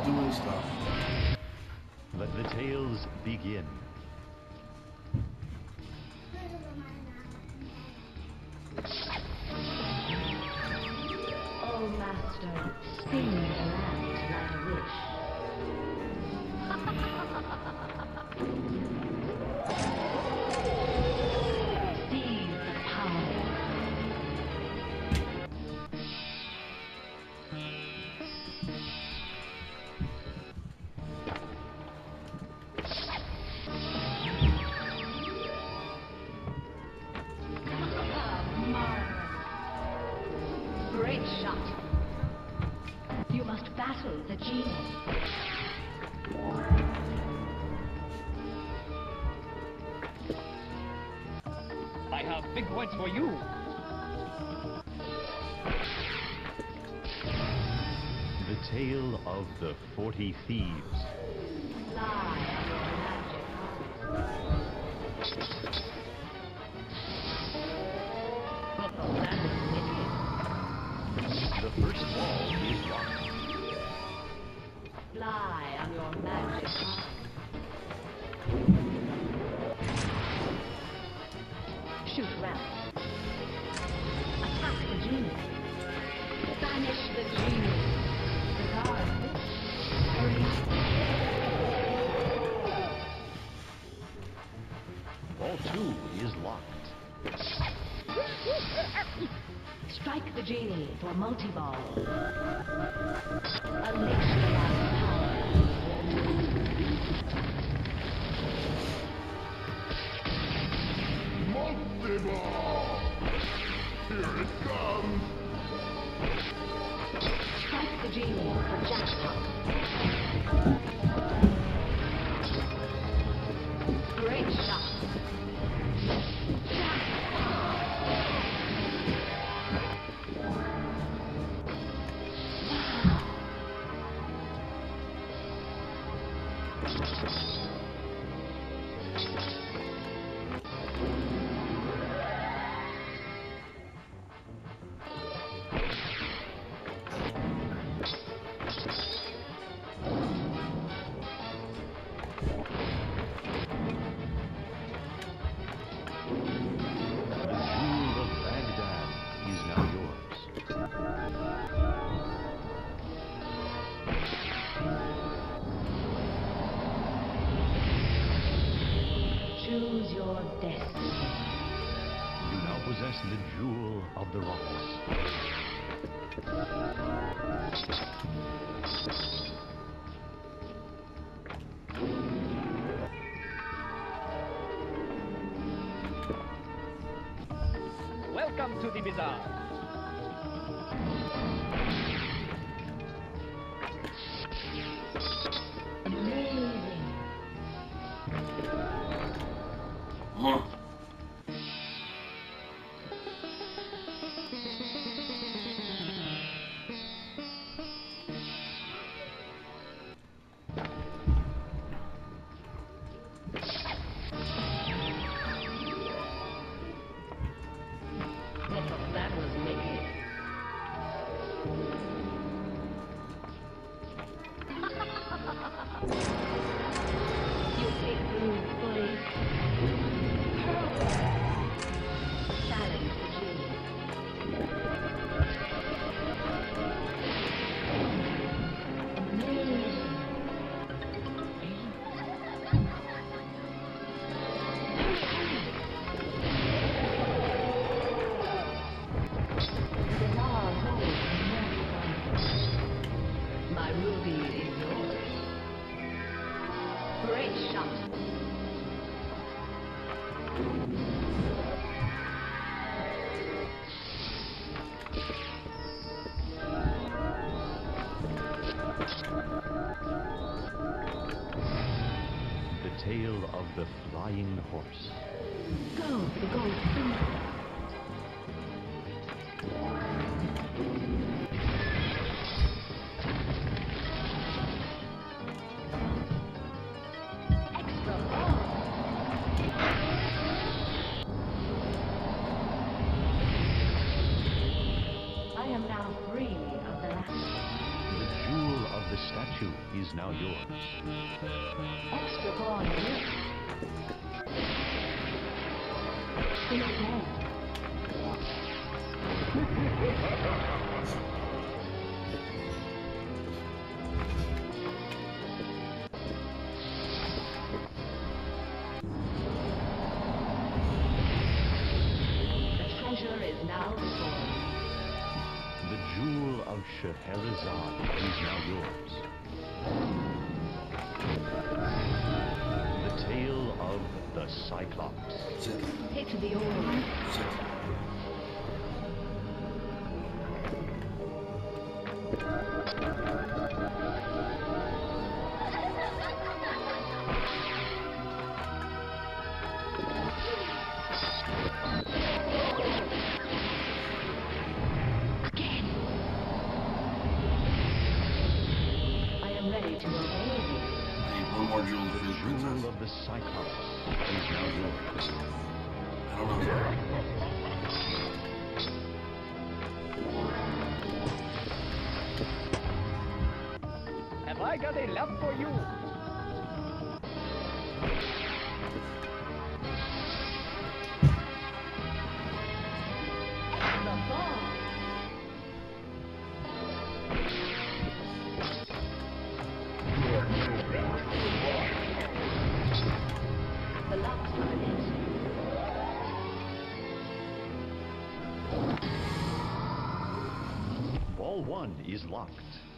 doing stuff. Let the tales begin. Oh, Master, spin the land like a wish. Seize the power. Great shot. You must battle the genie. I have big words for you. The tale of the 40 Thieves. Lie on your magic. That was wicked. The first wall is locked. Fly on your magic. Shoot round. Attack the genie. Banish the genie. Guard this. Hurry up. Wall 2 is locked. Strike the genie for multi-ball. Unleash the last power. Multi-ball! Here it comes! Strike the genie for jackpot. Great shot. The jewel of Baghdad is now yours. Choose your destiny. You now possess the jewel of the rocks. Welcome to the bazaar. Amazing. That was wicked. You big blue bully. Challenge the genie. Amazing. My ruby is yours. Great shot. The tale of the flying horse. Go for the gold finger. Extra ball. I am now free of the last. The jewel of the statue statue is now yours. Extra pawn here. In again. The treasure is now restored. The jewel of Scheherazade is now yours. The tale of the Cyclops. Sit. Take the old. Sit. Again. I am ready to obey you. I need one more jewel to The finish jewel princess. of the Cyclops is now yours. I don't know. Have I got a lamp for you? The ball. The locks are released. Ball 1 is locked.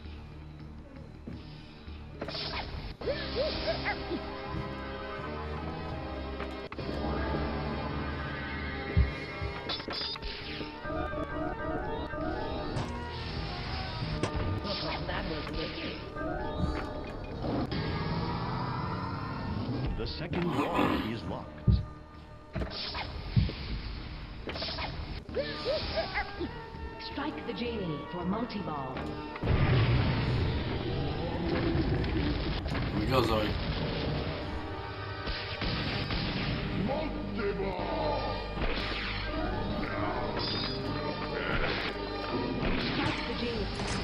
That was wicked. The second ball is locked. Strike the genie for multi-ball. Here we go, Zoe. Multi-ball! Strike the genie.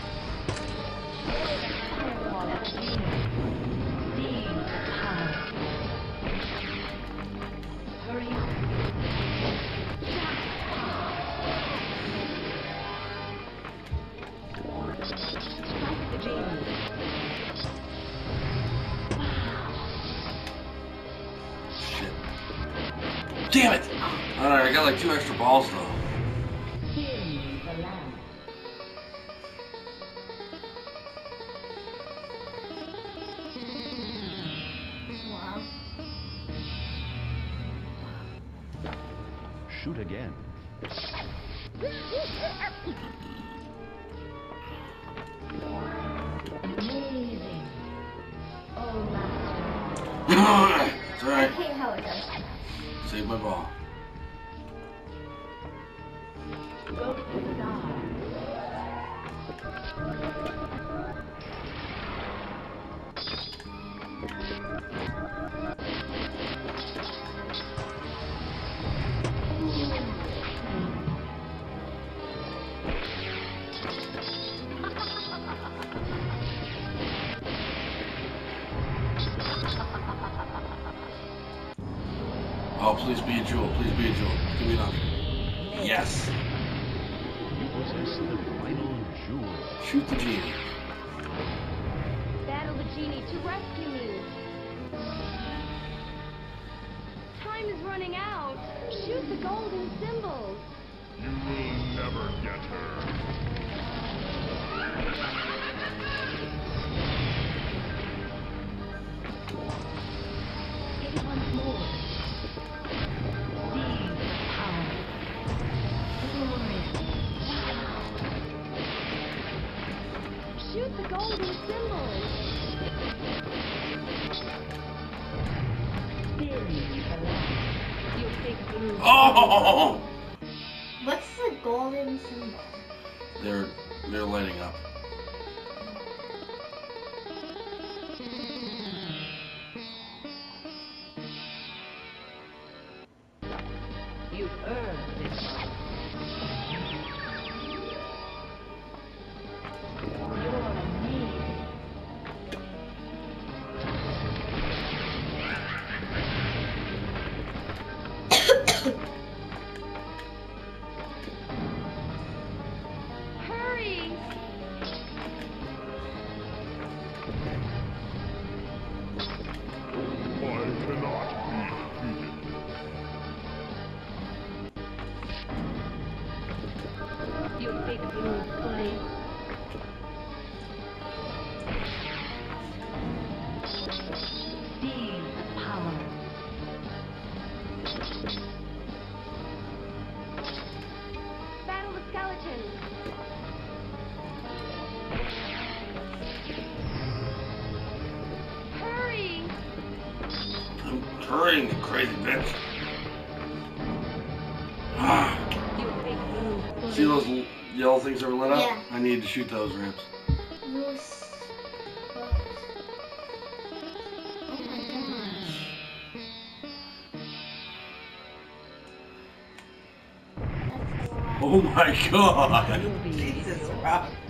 Fireball at the genie. Steam to power. Hurry up. Strike the genie. Shit. Damn it! Alright, I got like 2 extra balls though. Dim the lamp. Wow. Shoot again. Amazing. Oh, master. It's I alright. hate how it does that. Save my ball. Go for the star. Oh, please be a jewel. Please be a jewel. Give me enough. Yes. You possess the final jewel. Shoot the genie. Battle the genie to rescue me. Time is running out. Shoot the golden symbols. You will never get her. Hit once more. Steam the power. Glorious. Shoot the golden symbols. Spin the lamp. You think through. Oh! What's the golden symbol? They're lighting up. You've earned this one. You're amazing. Hurry, you crazy bitch. See those yellow things that were lit up? Yeah. I need to shoot those ramps. Moose. Oh my gosh. That's a lot. Oh my god! You'll be Jesus, Rob.